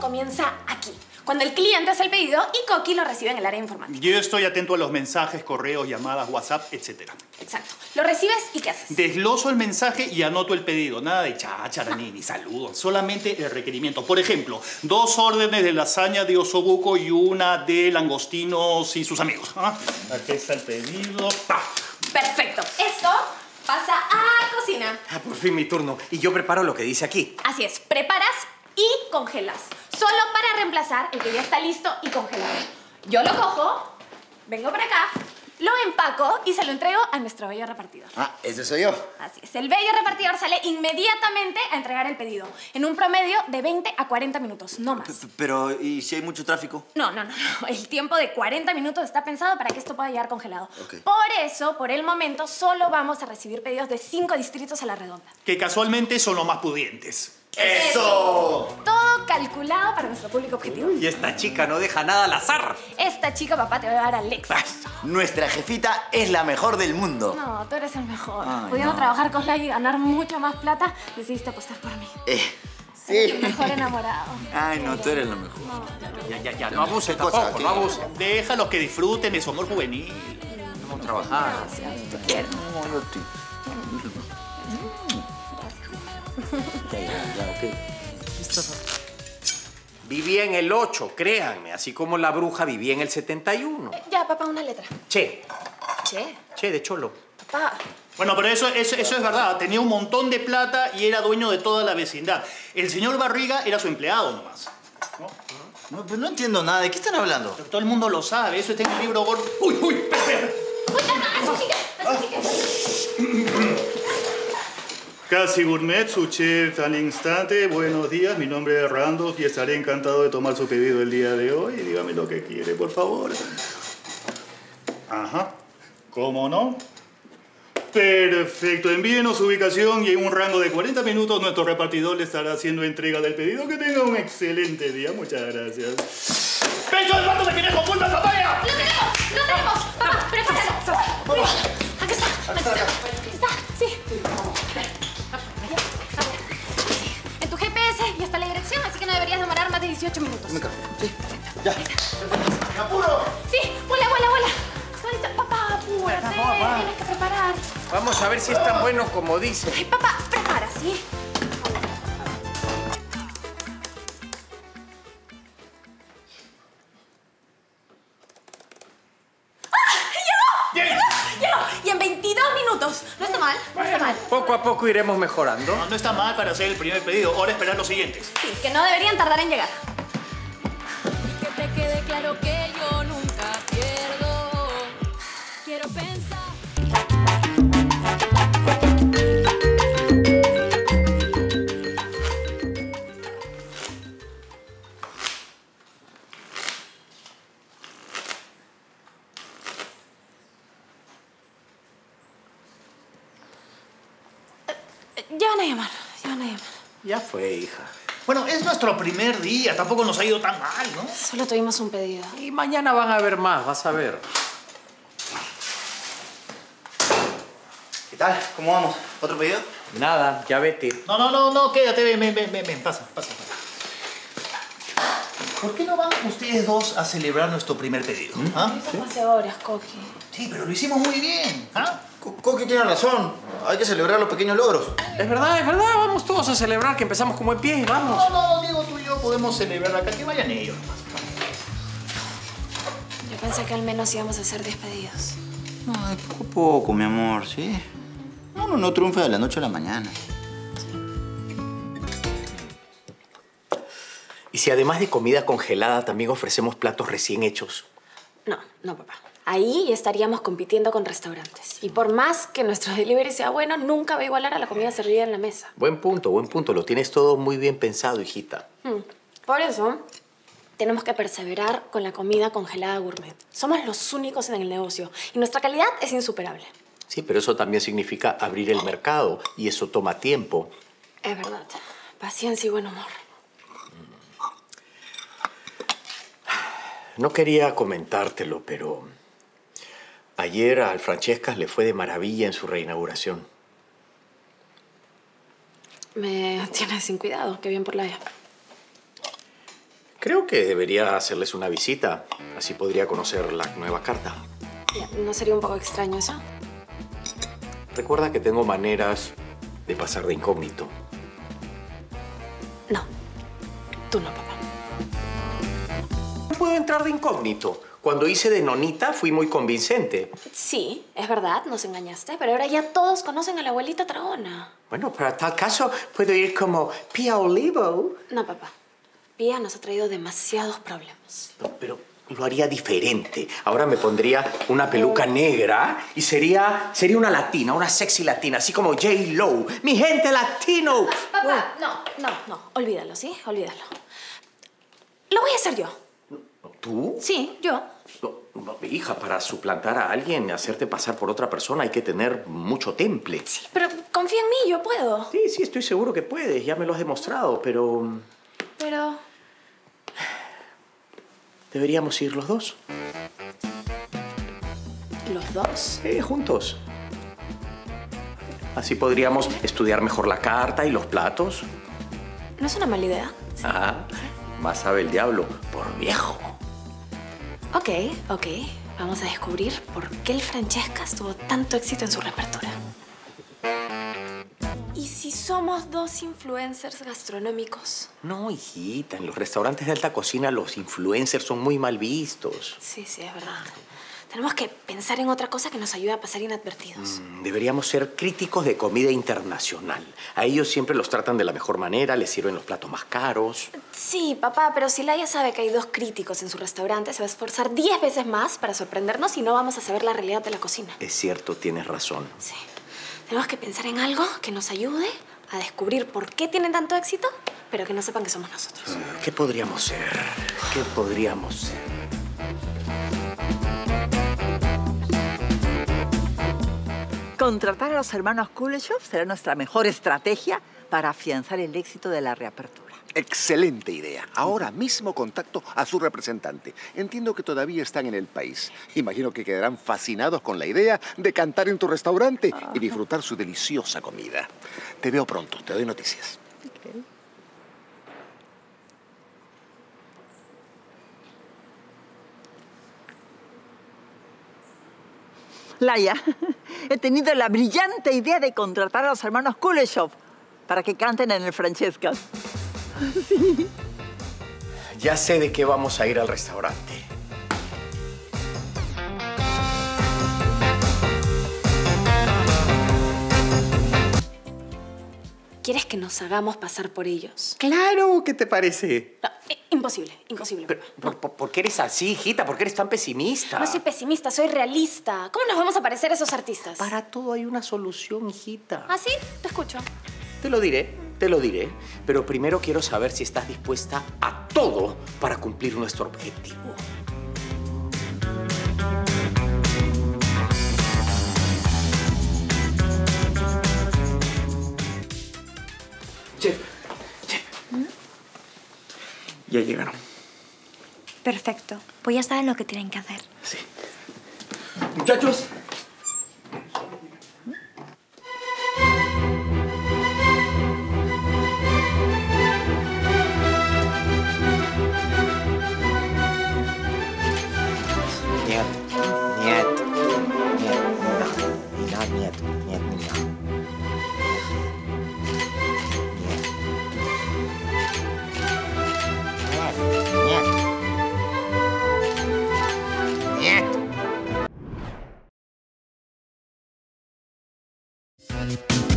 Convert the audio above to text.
comienza aquí, cuando el cliente hace el pedido y Coqui lo recibe en el área informática. Yo estoy atento a los mensajes, correos, llamadas, WhatsApp, etc. Exacto. Lo recibes y ¿qué haces? Desgloso el mensaje y anoto el pedido. Nada de cháchara ni saludos. Solamente el requerimiento. Por ejemplo, 2 órdenes de lasaña de osobuco y una de langostinos y sus amigos. Aquí está el pedido. ¡Pah! Perfecto. Esto pasa a cocina. Por fin mi turno. Y yo preparo lo que dice aquí. Así es. Preparas y congelas. Solo para reemplazar el que ya está listo y congelado. Yo lo cojo, vengo para acá, lo empaco y se lo entrego a nuestro bello repartidor. Ese soy yo. Así es. El bello repartidor sale inmediatamente a entregar el pedido. En un promedio de 20 a 40 minutos, no más. Pero, ¿y si hay mucho tráfico? No. El tiempo de 40 minutos está pensado para que esto pueda llegar congelado. Ok. Por eso, por el momento, solo vamos a recibir pedidos de 5 distritos a la redonda. Que casualmente son los más pudientes. ¡Eso! Todo calculado para nuestro público objetivo. Y esta chica no deja nada al azar. Esta chica, papá, te va a llevar al Lexus. Nuestra jefita es la mejor del mundo. No, tú eres el mejor. Ay, Pudiendo no. trabajar con Lai y ganar mucho más plata, decidiste apostar por mí. Sí. El mejor enamorado. Ay, no, tú eres la mejor. Ya, no abuse cosa tampoco, que- no abuse. Déjalos que disfruten de su amor juvenil. Vamos a trabajar. Gracias, te quiero. No, yo te... Ya, ok. Vivía en el 8, créanme, así como la bruja vivía en el 71. Ya, papá, una letra. Che de cholo. Papá. Bueno, pero eso es verdad. Tenía un montón de plata y era dueño de toda la vecindad. El señor Barriga era su empleado nomás. No, pero no entiendo nada. ¿De qué están hablando? Pero todo el mundo lo sabe. Eso está en el libro gordo. ¡Uy! Espera. Eso sigue. Casi Gourmet, su chef al instante. Buenos días, mi nombre es Randolph y estaré encantado de tomar su pedido el día de hoy. Dígame lo que quiere, por favor. Ajá, ¿cómo no? Perfecto, envíenos su ubicación y en un rango de 40 minutos nuestro repartidor le estará haciendo entrega del pedido. Que tenga un excelente día, muchas gracias. ¡Pecho del pato de Quinejo, pulpa papaya! ¡Lo tenemos! Papá, prepáralo. Aquí está. Sí. En tu GPS ya está la dirección, así que no deberías demorar más de 18 minutos. Me cargo. Sí. Ya. ¡Me apuro! Sí, vuela. Papá, apúrate. Tienes que preparar. Vamos a ver si es tan bueno como dice. Ay, papá, prepara, ¿sí? ¡Llegó! Y en 22 minutos. No está mal, no está mal. Poco a poco iremos mejorando. No está mal para hacer el primer pedido. Ahora esperar los siguientes. Sí, que no deberían tardar en llegar. Que te quede claro que yo nunca pierdo. Quiero pensar. Ya van a llamar. Ya fue, hija. Bueno, es nuestro primer día. Tampoco nos ha ido tan mal, ¿no? Solo tuvimos un pedido. Y mañana van a haber más, vas a ver. ¿Qué tal? ¿Cómo vamos? ¿Otro pedido? Nada, ya vete. No, quédate, ven, pasa. ¿Por qué no van ustedes dos a celebrar nuestro primer pedido? ¿Ah? Hace horas, Coqui. Sí, pero lo hicimos muy bien. ¿Ah? Coqui tiene razón. Hay que celebrar los pequeños logros. Es verdad. Vamos todos a celebrar que empezamos con buen pie. Vamos. No, Diego, tú y yo podemos celebrar acá. Que vayan ellos. Yo pensé que al menos íbamos a hacer 10 pedidos. No, de poco a poco, mi amor, ¿sí? Uno no triunfa de la noche a la mañana. ¿Y si además de comida congelada también ofrecemos platos recién hechos? No, papá. Ahí estaríamos compitiendo con restaurantes. Y por más que nuestro delivery sea bueno, nunca va a igualar a la comida servida en la mesa. Buen punto. Lo tienes todo muy bien pensado, hijita. Por eso, tenemos que perseverar con la comida congelada gourmet. Somos los únicos en el negocio y nuestra calidad es insuperable. Sí, pero eso también significa abrir el mercado y eso toma tiempo. Es verdad. Paciencia y buen humor. No quería comentártelo, pero ayer al Francescas le fue de maravilla en su reinauguración. Me tienes sin cuidado. Qué bien por la ella. Creo que debería hacerles una visita. Así podría conocer la nueva carta. ¿No sería un poco extraño eso? Recuerda que tengo maneras de pasar de incógnito. No. Tú no, papá. No puedo entrar de incógnito. Cuando hice de nonita fui muy convincente. Sí, es verdad, nos engañaste, pero ahora ya todos conocen a la abuelita Tragona. Bueno, para tal caso puedo ir como Pia Olivo. No, papá. Pía nos ha traído demasiados problemas. No, pero lo haría diferente. Ahora me pondría una peluca negra y sería una latina, una sexy latina, así como J-Lo. ¡Mi gente latino! Papá, no. Olvídalo, ¿sí? Olvídalo. Lo voy a hacer yo. ¿Tú? Sí, yo. No, hija, para suplantar a alguien, hacerte pasar por otra persona, hay que tener mucho temple. Sí, pero confía en mí, yo puedo. Sí, estoy seguro que puedes. Ya me lo has demostrado, pero... Pero... ¿Deberíamos ir los dos? ¿Los dos? Juntos. Así podríamos estudiar mejor la carta y los platos. No es una mala idea. Ah, más sabe el diablo por viejo. Ok. Vamos a descubrir por qué el Francescas tuvo tanto éxito en su reapertura. ¿Y si somos dos influencers gastronómicos? No, hijita, en los restaurantes de alta cocina los influencers son muy mal vistos. Sí, es verdad. Tenemos que pensar en otra cosa que nos ayude a pasar inadvertidos. Deberíamos ser críticos de comida internacional. A ellos siempre los tratan de la mejor manera, les sirven los platos más caros. Sí, papá, pero si Laia sabe que hay dos críticos en su restaurante, se va a esforzar 10 veces más para sorprendernos y no vamos a saber la realidad de la cocina. Es cierto, tienes razón. Sí. Tenemos que pensar en algo que nos ayude a descubrir por qué tienen tanto éxito, pero que no sepan que somos nosotros. ¿Qué podríamos ser? ¿Qué podríamos ser? Contratar a los hermanos Kuleshov será nuestra mejor estrategia para afianzar el éxito de la reapertura. Excelente idea. Ahora mismo contacto a su representante. Entiendo que todavía están en el país. Imagino que quedarán fascinados con la idea de cantar en tu restaurante y disfrutar su deliciosa comida. Te veo pronto, te doy noticias. Okay. Laia, he tenido la brillante idea de contratar a los hermanos Kuleshov para que canten en el Francescas. Sí. Ya sé de qué vamos a ir al restaurante. ¿Quieres que nos hagamos pasar por ellos? Claro, ¿qué te parece? No, imposible. Pero, ¿por qué eres así, hijita? ¿Por qué eres tan pesimista? No soy pesimista, soy realista. ¿Cómo nos vamos a parecer a esos artistas? Para todo hay una solución, hijita. ¿Ah, sí? Te escucho. Te lo diré. Pero primero quiero saber si estás dispuesta a todo para cumplir nuestro objetivo. Chef. Ya llegaron. Perfecto. Pues ya saben lo que tienen que hacer. Sí. Muchachos. Нет.